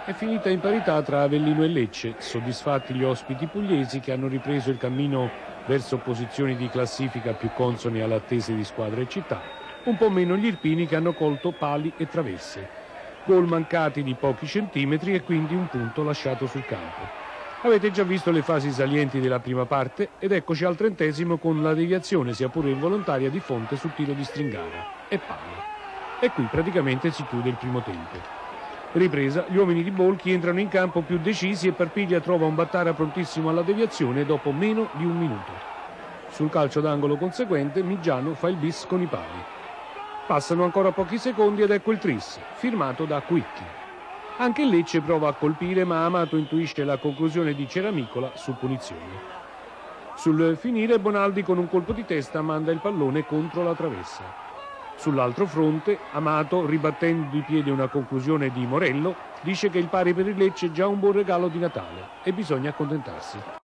È finita in parità tra Avellino e Lecce, soddisfatti gli ospiti pugliesi che hanno ripreso il cammino verso posizioni di classifica più consone alle attese di squadra e città, un po' meno gli irpini che hanno colto pali e traverse. Gol mancati di pochi centimetri e quindi un punto lasciato sul campo. Avete già visto le fasi salienti della prima parte ed eccoci al 30° con la deviazione, sia pure involontaria, di Fonte sul tiro di Stringara e palla. E qui praticamente si chiude il primo tempo. Ripresa, gli uomini di Bolchi entrano in campo più decisi e Parpiglia trova un Battara prontissimo alla deviazione dopo meno di un minuto. Sul calcio d'angolo conseguente Miggiano fa il bis con i pali. Passano ancora pochi secondi ed ecco il tris, firmato da Quicchi. Anche il Lecce prova a colpire, ma Amato intuisce la conclusione di Ceramicola su punizione. Sul finire Bonaldi con un colpo di testa manda il pallone contro la traversa. Sull'altro fronte, Amato, ribattendo di piede una conclusione di Morello, dice che il pari per il Lecce è già un buon regalo di Natale e bisogna accontentarsi.